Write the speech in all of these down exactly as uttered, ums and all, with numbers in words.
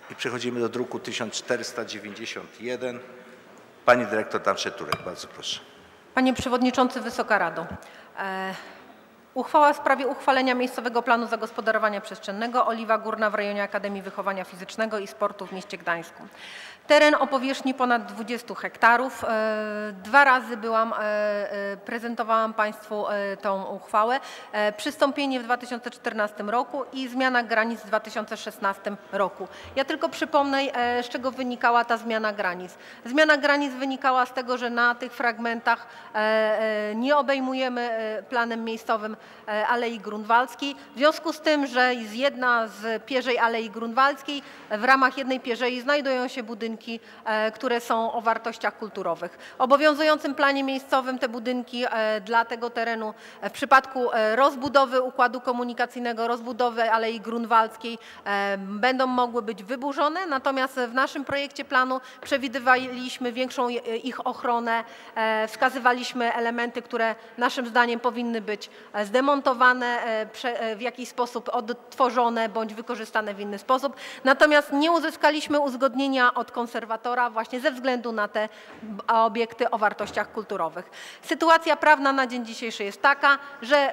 I przechodzimy do druku tysiąc czterysta dziewięćdziesiąt jeden. Pani dyrektor Danszeturek, bardzo proszę. Panie Przewodniczący, Wysoka Rado. E, uchwała w sprawie uchwalenia miejscowego planu zagospodarowania przestrzennego Oliwa Górna w rejonie Akademii Wychowania Fizycznego i Sportu w mieście Gdańsku. Teren o powierzchni ponad dwudziestu hektarów. E, dwa razy byłam, e, e, prezentowałam Państwu e, tą uchwałę. E, przystąpienie w dwa tysiące czternastym roku i zmiana granic w dwa tysiące szesnastym roku. Ja tylko przypomnę, e, z czego wynikała ta zmiana granic. Zmiana granic wynikała z tego, że na tych fragmentach e, e, nie obejmujemy e, planem miejscowym e, Alei Grunwaldzkiej. W związku z tym, że z jedna z pierzei Alei Grunwaldzkiej w ramach jednej pierzei znajdują się budynki, które są o wartościach kulturowych. W obowiązującym planie miejscowym te budynki dla tego terenu w przypadku rozbudowy układu komunikacyjnego, rozbudowy Alei Grunwaldzkiej będą mogły być wyburzone, natomiast w naszym projekcie planu przewidywaliśmy większą ich ochronę, wskazywaliśmy elementy, które naszym zdaniem powinny być zdemontowane, w jakiś sposób odtworzone bądź wykorzystane w inny sposób. Natomiast nie uzyskaliśmy uzgodnienia od konserwatora właśnie ze względu na te obiekty o wartościach kulturowych. Sytuacja prawna na dzień dzisiejszy jest taka, że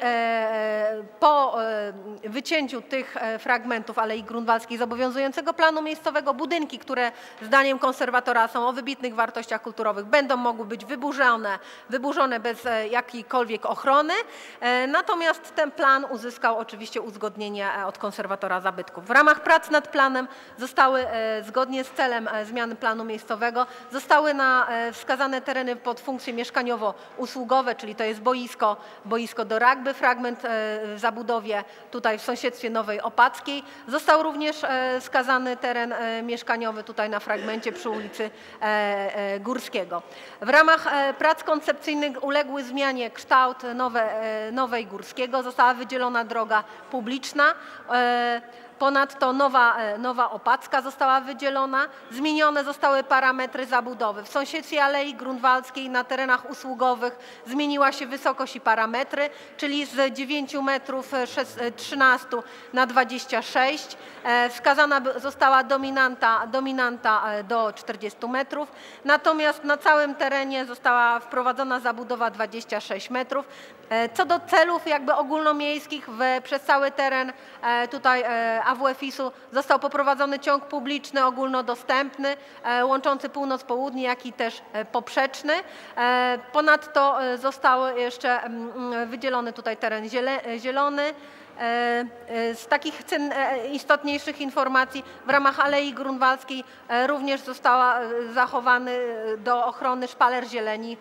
po wycięciu tych fragmentów Alei Grunwaldzkiej z obowiązującego planu miejscowego budynki, które zdaniem konserwatora są o wybitnych wartościach kulturowych, będą mogły być wyburzone, wyburzone bez jakiejkolwiek ochrony. Natomiast ten plan uzyskał oczywiście uzgodnienie od konserwatora zabytków. W ramach prac nad planem zostały zgodnie z celem zmiany planu miejscowego zostały na wskazane tereny pod funkcje mieszkaniowo-usługowe, czyli to jest boisko, boisko do rugby, fragment w zabudowie tutaj w sąsiedztwie Nowej Opackiej. Został również wskazany teren mieszkaniowy tutaj na fragmencie przy ulicy Górskiego. W ramach prac koncepcyjnych uległy zmianie kształt nowe, Nowej Górskiego. Została wydzielona droga publiczna. Ponadto nowa, nowa Opacka została wydzielona, zmienione zostały parametry zabudowy. W sąsiedztwie Alei Grunwaldzkiej na terenach usługowych zmieniła się wysokość i parametry, czyli z dziewięciu metrów trzynastu na dwadzieścia sześć. Wskazana została dominanta, dominanta do czterdziestu metrów, natomiast na całym terenie została wprowadzona zabudowa dwadzieścia sześć metrów. Co do celów jakby ogólnomiejskich w, przez cały teren tutaj A W F I S-u został poprowadzony ciąg publiczny ogólnodostępny łączący północ-południe, jak i też poprzeczny. Ponadto został jeszcze wydzielony tutaj teren zielony. Z takich istotniejszych informacji w ramach Alei Grunwaldzkiej również została zachowany do ochrony szpaler zieleni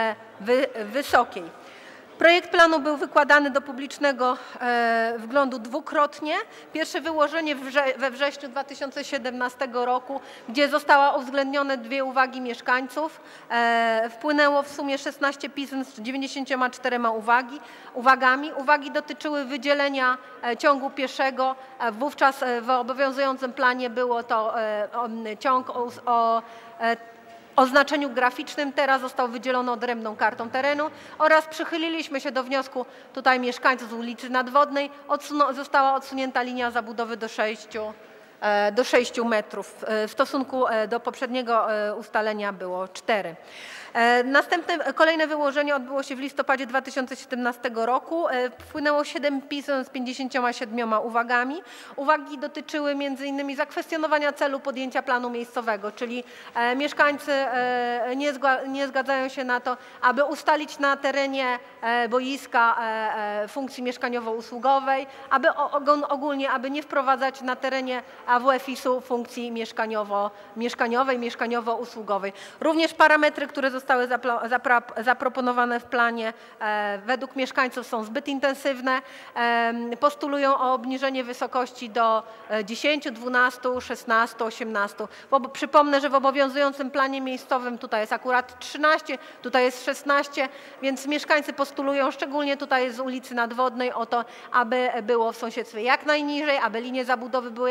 wysokiej. Projekt planu był wykładany do publicznego e, wglądu dwukrotnie. Pierwsze wyłożenie we wrześniu dwa tysiące siedemnastego roku, gdzie zostały uwzględnione dwie uwagi mieszkańców. E, wpłynęło w sumie szesnaście pism z dziewięćdziesięcioma czterema uwagi, uwagami. Uwagi dotyczyły wydzielenia e, ciągu pieszego. E, wówczas e, w obowiązującym planie było to e, o, ciąg o, o e, o znaczeniu graficznym, teraz został wydzielony odrębną kartą terenu oraz przychyliliśmy się do wniosku tutaj mieszkańców z ulicy Nadwodnej. Odsuną, została odsunięta linia zabudowy do sześciu, do sześciu metrów. W stosunku do poprzedniego ustalenia było cztery. Następne, kolejne wyłożenie odbyło się w listopadzie dwa tysiące siedemnastego roku. Wpłynęło siedem pism z pięćdziesięcioma siedmioma uwagami. Uwagi dotyczyły między innymi zakwestionowania celu podjęcia planu miejscowego, czyli mieszkańcy nie, nie zgadzają się na to, aby ustalić na terenie boiska funkcji mieszkaniowo-usługowej, aby ogólnie, aby nie wprowadzać na terenie A W F I S-u funkcji mieszkaniowo, mieszkaniowej, mieszkaniowo-usługowej. Również parametry, które zostały zaproponowane w planie według mieszkańców są zbyt intensywne. Postulują o obniżenie wysokości do dziesięciu, dwunastu, szesnastu, osiemnastu. Przypomnę, że w obowiązującym planie miejscowym tutaj jest akurat trzynaście, tutaj jest szesnaście, więc mieszkańcy postulują, szczególnie tutaj z ulicy Nadwodnej, o to, aby było w sąsiedztwie jak najniżej, aby linie zabudowy były jak najdalej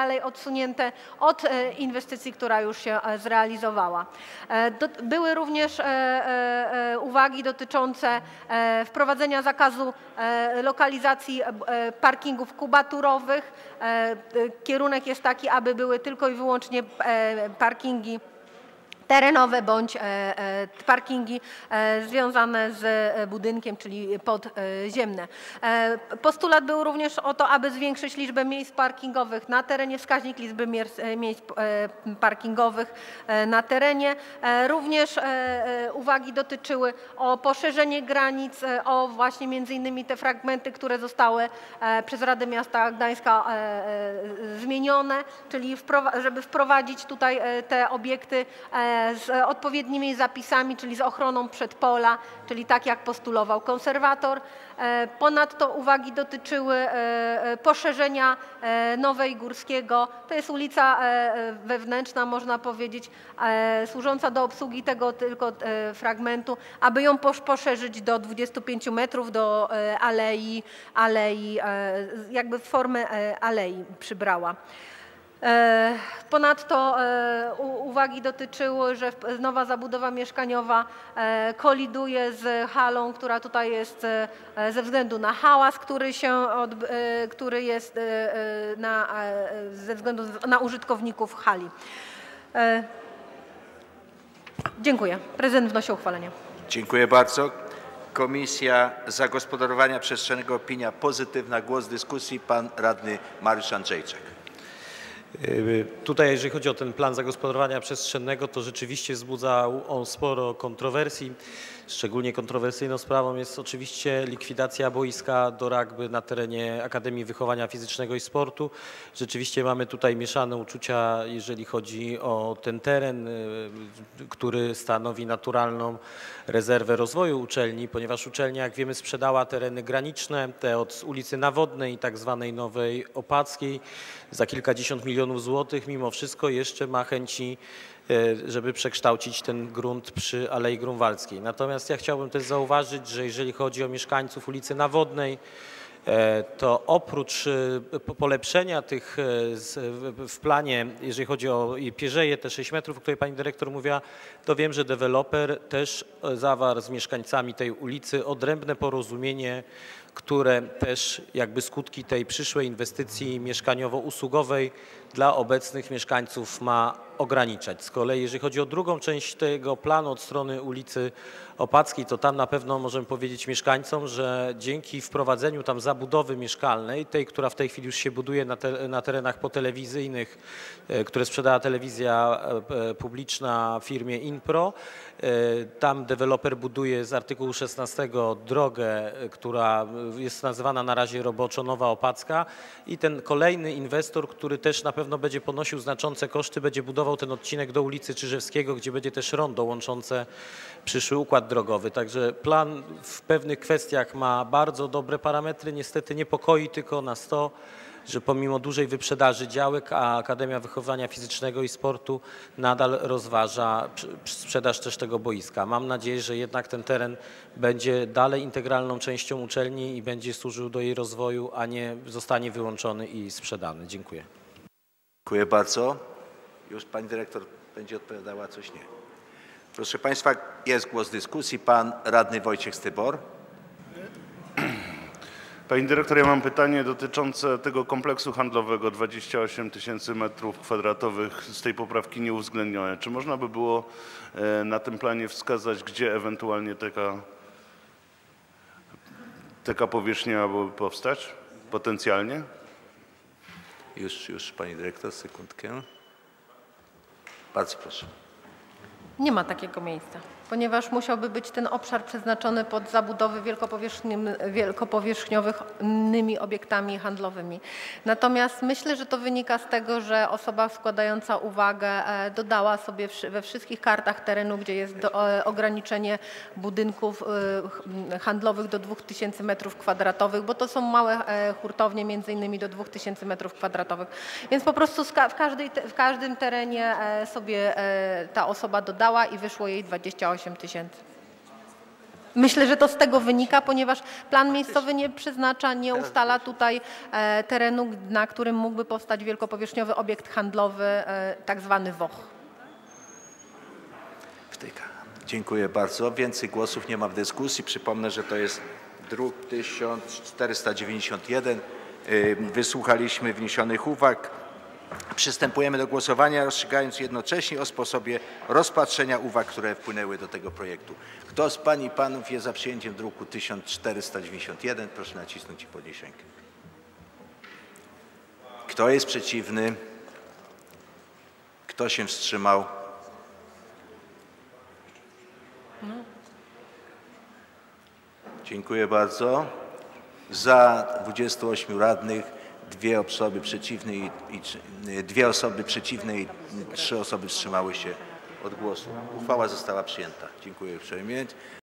dalej odsunięte od inwestycji, która już się zrealizowała. Były również uwagi dotyczące wprowadzenia zakazu lokalizacji parkingów kubaturowych. Kierunek jest taki, aby były tylko i wyłącznie parkingi terenowe bądź parkingi związane z budynkiem, czyli podziemne. Postulat był również o to, aby zwiększyć liczbę miejsc parkingowych na terenie, wskaźnik liczby miejsc parkingowych na terenie. Również uwagi dotyczyły o poszerzenie granic, o właśnie między innymi te fragmenty, które zostały przez Radę Miasta Gdańska zmienione, czyli żeby wprowadzić tutaj te obiekty z odpowiednimi zapisami, czyli z ochroną przedpola, czyli tak jak postulował konserwator. Ponadto uwagi dotyczyły poszerzenia Nowej Górskiego. To jest ulica wewnętrzna, można powiedzieć, służąca do obsługi tego tylko fragmentu, aby ją poszerzyć do dwudziestu pięciu metrów, do alei, alei jakby formę alei przybrała. Ponadto uwagi dotyczyły, że nowa zabudowa mieszkaniowa koliduje z halą, która tutaj jest ze względu na hałas, który się od, który jest na, ze względu na użytkowników hali. Dziękuję. Prezydent wnosi o uchwalenie. Dziękuję bardzo. Komisja Zagospodarowania Przestrzennego, opinia pozytywna. Głos w dyskusji pan radny Mariusz Andrzejczak. Tutaj, jeżeli chodzi o ten plan zagospodarowania przestrzennego, to rzeczywiście wzbudzał on sporo kontrowersji. Szczególnie kontrowersyjną sprawą jest oczywiście likwidacja boiska do rugby na terenie Akademii Wychowania Fizycznego i Sportu. Rzeczywiście mamy tutaj mieszane uczucia, jeżeli chodzi o ten teren, który stanowi naturalną rezerwę rozwoju uczelni, ponieważ uczelnia, jak wiemy, sprzedała tereny graniczne, te od ulicy Nawodnej i tak zwanej Nowej Opackiej za kilkadziesiąt milionów złotych. Mimo wszystko jeszcze ma chęci, żeby przekształcić ten grunt przy Alei Grunwaldzkiej. Natomiast ja chciałbym też zauważyć, że jeżeli chodzi o mieszkańców ulicy Nawodnej, to oprócz polepszenia tych w planie, jeżeli chodzi o pierzeje, te sześć metrów, o której pani dyrektor mówiła, to wiem, że deweloper też zawarł z mieszkańcami tej ulicy odrębne porozumienie, które też jakby skutki tej przyszłej inwestycji mieszkaniowo-usługowej dla obecnych mieszkańców ma ograniczać. Z kolei jeżeli chodzi o drugą część tego planu od strony ulicy Opackiej, to tam na pewno możemy powiedzieć mieszkańcom, że dzięki wprowadzeniu tam zabudowy mieszkalnej, tej, która w tej chwili już się buduje na, te, na terenach potelewizyjnych, które sprzedała telewizja publiczna firmie Inpro, tam deweloper buduje z artykułu szesnastego drogę, która jest nazywana na razie roboczo Nowa Opacka, i ten kolejny inwestor, który też na pewno będzie ponosił znaczące koszty, będzie budował ten odcinek do ulicy Czyżewskiego, gdzie będzie też rondo łączące przyszły układ drogowy. Także plan w pewnych kwestiach ma bardzo dobre parametry. Niestety niepokoi tylko nas to, że pomimo dużej wyprzedaży działek, a Akademia Wychowania Fizycznego i Sportu nadal rozważa sprzedaż też tego boiska. Mam nadzieję, że jednak ten teren będzie dalej integralną częścią uczelni i będzie służył do jej rozwoju, a nie zostanie wyłączony i sprzedany. Dziękuję. Dziękuję bardzo. Już pani dyrektor będzie odpowiadała, coś nie. Proszę państwa, jest głos dyskusji. Pan radny Wojciech Stybor. Pani dyrektor, ja mam pytanie dotyczące tego kompleksu handlowego, dwadzieścia osiem tysięcy metrów kwadratowych, z tej poprawki nieuwzględnione. Czy można by było na tym planie wskazać, gdzie ewentualnie taka, taka powierzchnia miałaby powstać potencjalnie? Już, już pani dyrektor, sekundkę. Bardzo proszę. Nie ma takiego miejsca, ponieważ musiałby być ten obszar przeznaczony pod zabudowy wielkopowierzchniowymi obiektami handlowymi. Natomiast myślę, że to wynika z tego, że osoba składająca uwagę dodała sobie we wszystkich kartach terenu, gdzie jest do, ograniczenie budynków handlowych do dwóch tysięcy metrów kwadratowych, bo to są małe hurtownie, między innymi do dwóch tysięcy metrów kwadratowych. Więc po prostu w, każdej, w każdym terenie sobie ta osoba dodała i wyszło jej dwadzieścia osiem tysięcy Myślę, że to z tego wynika, ponieważ plan miejscowy nie przeznacza, nie ustala tutaj e, terenu, na którym mógłby powstać wielkopowierzchniowy obiekt handlowy, e, tak zwany W O Ch. Wtyka. Dziękuję bardzo. Więcej głosów nie ma w dyskusji. Przypomnę, że to jest druk tysiąc czterysta dziewięćdziesiąt jeden. Wysłuchaliśmy wniesionych uwag. Przystępujemy do głosowania, rozstrzygając jednocześnie o sposobie rozpatrzenia uwag, które wpłynęły do tego projektu. Kto z pań i panów jest za przyjęciem druku tysiąc czterysta dziewięćdziesiąt jeden? Proszę nacisnąć i podnieść rękę. Kto jest przeciwny? Kto się wstrzymał? Dziękuję bardzo. Za dwudziestu ośmiu radnych, dwie osoby przeciwne i, i dwie osoby przeciwne i trzy osoby wstrzymały się od głosu. Uchwała została przyjęta. Dziękuję uprzejmie.